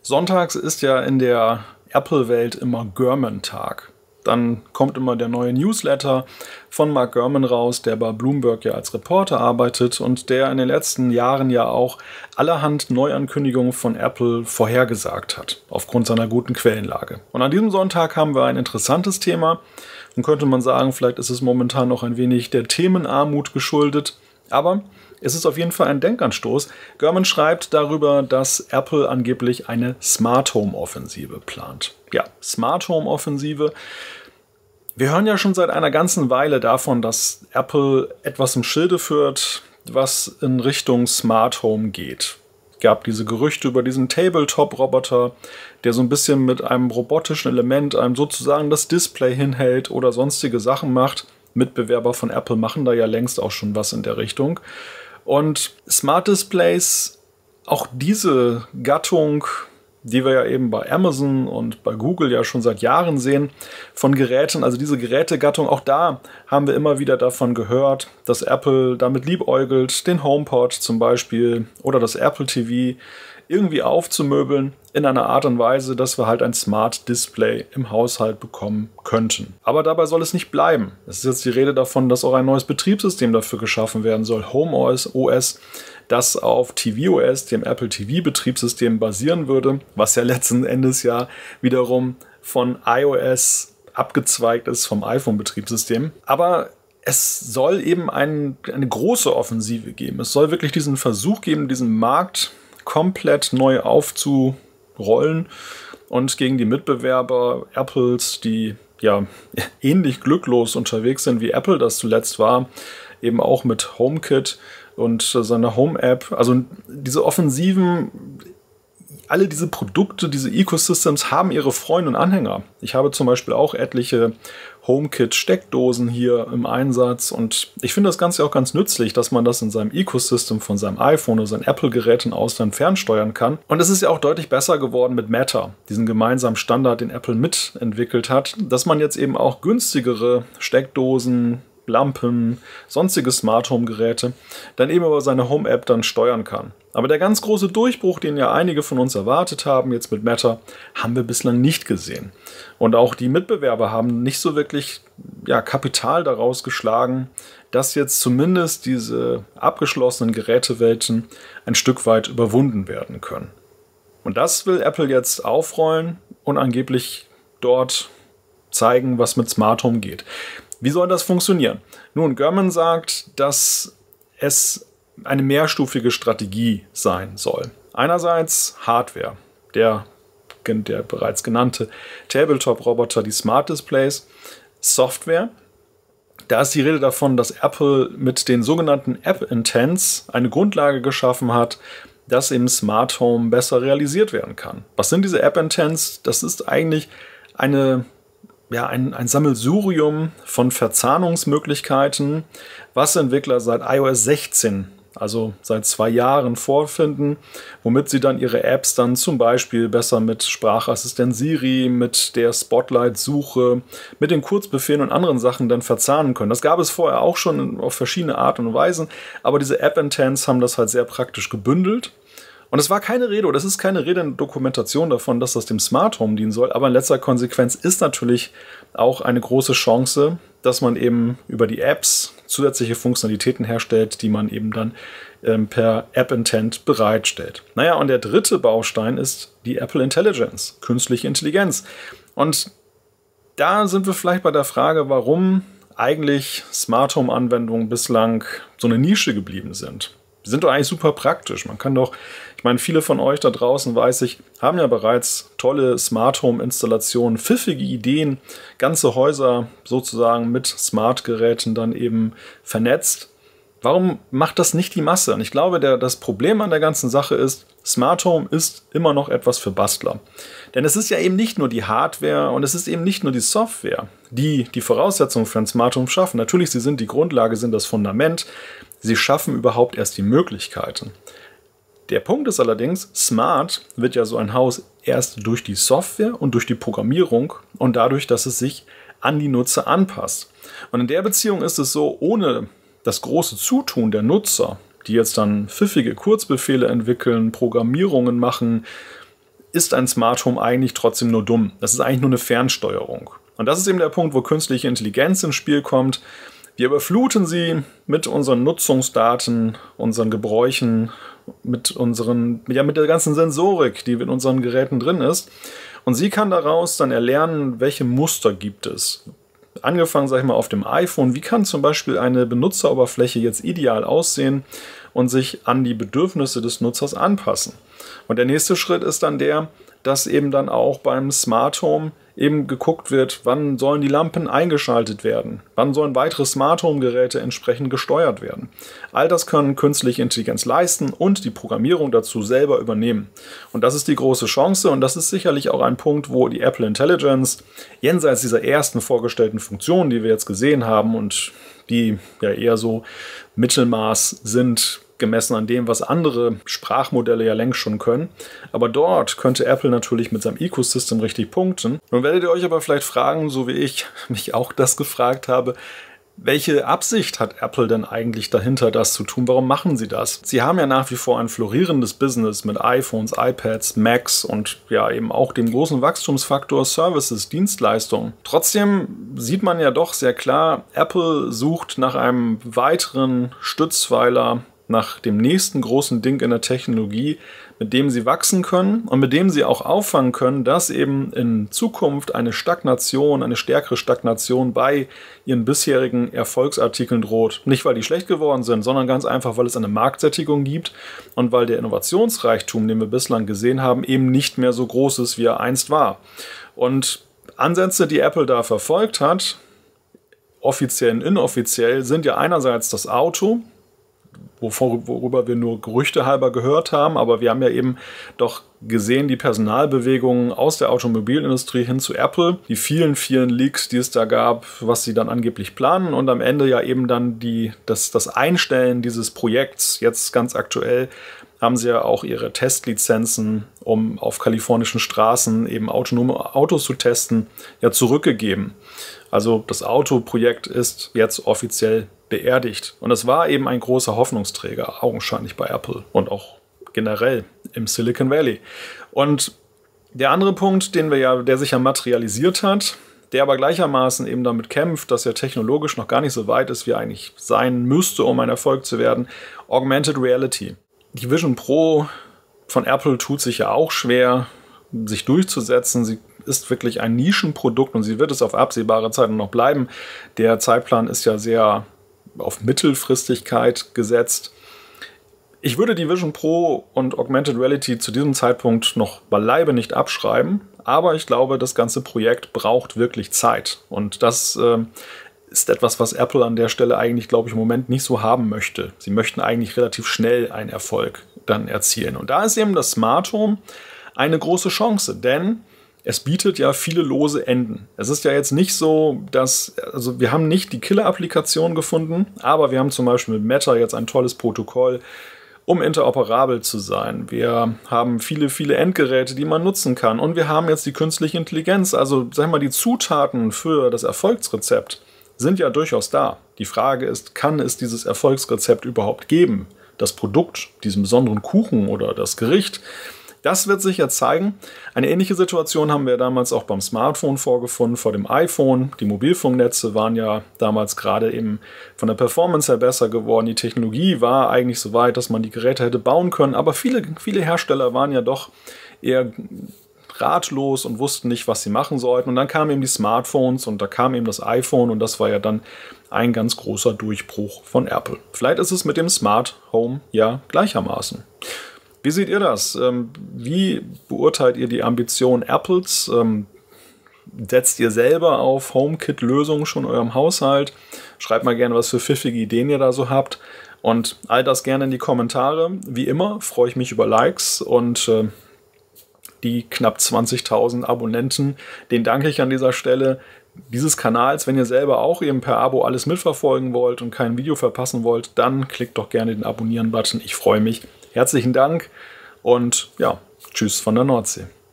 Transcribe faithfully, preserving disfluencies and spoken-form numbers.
Sonntags ist ja in der Apple-Welt immer Gurman-Tag. Dann kommt immer der neue Newsletter von Mark Gurman raus, der bei Bloomberg ja als Reporter arbeitet und der in den letzten Jahren ja auch allerhand Neuankündigungen von Apple vorhergesagt hat, aufgrund seiner guten Quellenlage. Und an diesem Sonntag haben wir ein interessantes Thema und könnte man sagen, vielleicht ist es momentan noch ein wenig der Themenarmut geschuldet, aber es ist auf jeden Fall ein Denkanstoß. Gurman schreibt darüber, dass Apple angeblich eine Smart Home Offensive plant. Ja, Smart Home Offensive. Wir hören ja schon seit einer ganzen Weile davon, dass Apple etwas im Schilde führt, was in Richtung Smart Home geht. Es gab diese Gerüchte über diesen Tabletop-Roboter, der so ein bisschen mit einem robotischen Element einem sozusagen das Display hinhält oder sonstige Sachen macht. Mitbewerber von Apple machen da ja längst auch schon was in der Richtung. Und Smart Displays, auch diese Gattung, die wir ja eben bei Amazon und bei Google ja schon seit Jahren sehen, von Geräten, also diese Gerätegattung, auch da haben wir immer wieder davon gehört, dass Apple damit liebäugelt, den HomePod zum Beispiel oder das Apple T V irgendwie aufzumöbeln in einer Art und Weise, dass wir halt ein Smart Display im Haushalt bekommen könnten. Aber dabei soll es nicht bleiben. Es ist jetzt die Rede davon, dass auch ein neues Betriebssystem dafür geschaffen werden soll, HomeOS, das auf tvOS, dem Apple T V-Betriebssystem, basieren würde, was ja letzten Endes ja wiederum von iOS abgezweigt ist, vom iPhone-Betriebssystem. Aber es soll eben ein, eine große Offensive geben. Es soll wirklich diesen Versuch geben, diesen Markt komplett neu aufzurollen und gegen die Mitbewerber Apples, die ja ähnlich glücklos unterwegs sind wie Apple das zuletzt war, eben auch mit HomeKit und seiner Home-App. Also diese Offensiven, alle diese Produkte, diese Ecosystems haben ihre Freunde und Anhänger. Ich habe zum Beispiel auch etliche HomeKit-Steckdosen hier im Einsatz und ich finde das Ganze auch ganz nützlich, dass man das in seinem Ecosystem von seinem iPhone oder seinen Apple-Geräten aus dann fernsteuern kann. Und es ist ja auch deutlich besser geworden mit Matter, diesen gemeinsamen Standard, den Apple mitentwickelt hat, dass man jetzt eben auch günstigere Steckdosen, Lampen, sonstige Smart Home Geräte dann eben über seine Home App dann steuern kann. Aber der ganz große Durchbruch, den ja einige von uns erwartet haben, jetzt mit Matter, haben wir bislang nicht gesehen. Und auch die Mitbewerber haben nicht so wirklich ja, Kapital daraus geschlagen, dass jetzt zumindest diese abgeschlossenen Gerätewelten ein Stück weit überwunden werden können. Und das will Apple jetzt aufrollen und angeblich dort zeigen, was mit Smart Home geht. Wie soll das funktionieren? Nun, Gurman sagt, dass es eine mehrstufige Strategie sein soll. Einerseits Hardware, der, der bereits genannte Tabletop-Roboter, die Smart Displays, Software. Da ist die Rede davon, dass Apple mit den sogenannten App-Intents eine Grundlage geschaffen hat, dass eben Smart Home besser realisiert werden kann. Was sind diese App-Intents? Das ist eigentlich eine Ja, ein, ein Sammelsurium von Verzahnungsmöglichkeiten, was Entwickler seit iOS sechzehn, also seit zwei Jahren, vorfinden, womit sie dann ihre Apps dann zum Beispiel besser mit Sprachassistent Siri, mit der Spotlight-Suche, mit den Kurzbefehlen und anderen Sachen dann verzahnen können. Das gab es vorher auch schon auf verschiedene Art und Weisen, aber diese App-Intents haben das halt sehr praktisch gebündelt. Und es war keine Rede, oder es ist keine Rede in der Dokumentation davon, dass das dem Smart Home dienen soll, aber in letzter Konsequenz ist natürlich auch eine große Chance, dass man eben über die Apps zusätzliche Funktionalitäten herstellt, die man eben dann ähm, per App-Intent bereitstellt. Naja, und der dritte Baustein ist die Apple Intelligence, künstliche Intelligenz. Und da sind wir vielleicht bei der Frage, warum eigentlich Smart Home-Anwendungen bislang so eine Nische geblieben sind. Die sind doch eigentlich super praktisch. Man kann doch, ich meine, viele von euch da draußen, weiß ich, haben ja bereits tolle Smart Home Installationen, pfiffige Ideen, ganze Häuser sozusagen mit Smart-Geräten dann eben vernetzt. Warum macht das nicht die Masse? Und ich glaube, der, das Problem an der ganzen Sache ist, Smart Home ist immer noch etwas für Bastler. Denn es ist ja eben nicht nur die Hardware und es ist eben nicht nur die Software, die die Voraussetzungen für ein Smart Home schaffen. Natürlich, sie sind die Grundlage, sind das Fundament. Sie schaffen überhaupt erst die Möglichkeiten. Der Punkt ist allerdings, smart wird ja so ein Haus erst durch die Software und durch die Programmierung und dadurch, dass es sich an die Nutzer anpasst. Und in der Beziehung ist es so, ohne das große Zutun der Nutzer, die jetzt dann pfiffige Kurzbefehle entwickeln, Programmierungen machen, ist ein Smart Home eigentlich trotzdem nur dumm. Das ist eigentlich nur eine Fernsteuerung. Und das ist eben der Punkt, wo künstliche Intelligenz ins Spiel kommt. Wir überfluten sie mit unseren Nutzungsdaten, unseren Gebräuchen, mit, unseren, ja, mit der ganzen Sensorik, die in unseren Geräten drin ist. Und sie kann daraus dann erlernen, welche Muster gibt es. Angefangen, sage ich mal, auf dem iPhone. Wie kann zum Beispiel eine Benutzeroberfläche jetzt ideal aussehen und sich an die Bedürfnisse des Nutzers anpassen? Und der nächste Schritt ist dann der, dass eben dann auch beim Smart Home eben geguckt wird, wann sollen die Lampen eingeschaltet werden, wann sollen weitere Smart Home Geräte entsprechend gesteuert werden. All das können künstliche Intelligenz leisten und die Programmierung dazu selber übernehmen. Und das ist die große Chance und das ist sicherlich auch ein Punkt, wo die Apple Intelligence jenseits dieser ersten vorgestellten Funktionen, die wir jetzt gesehen haben und die ja eher so Mittelmaß sind, gemessen an dem, was andere Sprachmodelle ja längst schon können. Aber dort könnte Apple natürlich mit seinem Ecosystem richtig punkten. Nun werdet ihr euch aber vielleicht fragen, so wie ich mich auch das gefragt habe, welche Absicht hat Apple denn eigentlich dahinter, das zu tun? Warum machen sie das? Sie haben ja nach wie vor ein florierendes Business mit iPhones, iPads, Macs und ja eben auch dem großen Wachstumsfaktor Services, Dienstleistungen. Trotzdem sieht man ja doch sehr klar, Apple sucht nach einem weiteren Stützpfeiler, nach dem nächsten großen Ding in der Technologie, mit dem sie wachsen können und mit dem sie auch auffangen können, dass eben in Zukunft eine Stagnation, eine stärkere Stagnation bei ihren bisherigen Erfolgsartikeln droht. Nicht, weil die schlecht geworden sind, sondern ganz einfach, weil es eine Marktsättigung gibt und weil der Innovationsreichtum, den wir bislang gesehen haben, eben nicht mehr so groß ist, wie er einst war. Und Ansätze, die Apple da verfolgt hat, offiziell und inoffiziell, sind ja einerseits das Auto, worüber wir nur Gerüchte halber gehört haben, aber wir haben ja eben doch gesehen, die Personalbewegungen aus der Automobilindustrie hin zu Apple, die vielen, vielen Leaks, die es da gab, was sie dann angeblich planen und am Ende ja eben dann die, das, das Einstellen dieses Projekts, jetzt ganz aktuell, haben sie ja auch ihre Testlizenzen, um auf kalifornischen Straßen eben autonome Autos zu testen, ja zurückgegeben. Also das Autoprojekt ist jetzt offiziell beerdigt. Und es war eben ein großer Hoffnungsträger, augenscheinlich bei Apple und auch generell im Silicon Valley. Und der andere Punkt, den wir ja, der sich ja materialisiert hat, der aber gleichermaßen eben damit kämpft, dass er technologisch noch gar nicht so weit ist, wie er eigentlich sein müsste, um ein Erfolg zu werden, Augmented Reality. Die Vision Pro von Apple tut sich ja auch schwer, sich durchzusetzen. Sie ist wirklich ein Nischenprodukt und sie wird es auf absehbare Zeit noch bleiben. Der Zeitplan ist ja sehr auf Mittelfristigkeit gesetzt. Ich würde die Vision Pro und Augmented Reality zu diesem Zeitpunkt noch beileibe nicht abschreiben, aber ich glaube, das ganze Projekt braucht wirklich Zeit. Und das äh, ist etwas, was Apple an der Stelle eigentlich, glaube ich, im Moment nicht so haben möchte. Sie möchten eigentlich relativ schnell einen Erfolg dann erzielen. Und da ist eben das Smart Home eine große Chance, denn es bietet ja viele lose Enden. Es ist ja jetzt nicht so, dass, also wir haben nicht die Killer-Applikation gefunden, aber wir haben zum Beispiel mit Meta jetzt ein tolles Protokoll, um interoperabel zu sein. Wir haben viele, viele Endgeräte, die man nutzen kann. Und wir haben jetzt die künstliche Intelligenz. Also, sag mal, die Zutaten für das Erfolgsrezept sind ja durchaus da. Die Frage ist, kann es dieses Erfolgsrezept überhaupt geben? Das Produkt, diesen besonderen Kuchen oder das Gericht? Das wird sich ja zeigen. Eine ähnliche Situation haben wir damals auch beim Smartphone vorgefunden, vor dem iPhone. Die Mobilfunknetze waren ja damals gerade eben von der Performance her besser geworden. Die Technologie war eigentlich so weit, dass man die Geräte hätte bauen können. Aber viele, viele Hersteller waren ja doch eher ratlos und wussten nicht, was sie machen sollten. Und dann kamen eben die Smartphones und da kam eben das iPhone und das war ja dann ein ganz großer Durchbruch von Apple. Vielleicht ist es mit dem Smart Home ja gleichermaßen. Wie seht ihr das? Wie beurteilt ihr die Ambition Apples? Setzt ihr selber auf HomeKit-Lösungen schon in eurem Haushalt? Schreibt mal gerne, was für pfiffige Ideen ihr da so habt. Und all das gerne in die Kommentare. Wie immer freue ich mich über Likes und äh, die knapp zwanzigtausend Abonnenten. Den danke ich an dieser Stelle dieses Kanals. Wenn ihr selber auch eben per Abo alles mitverfolgen wollt und kein Video verpassen wollt, dann klickt doch gerne den Abonnieren-Button. Ich freue mich. Herzlichen Dank und ja, tschüss von der Nordsee.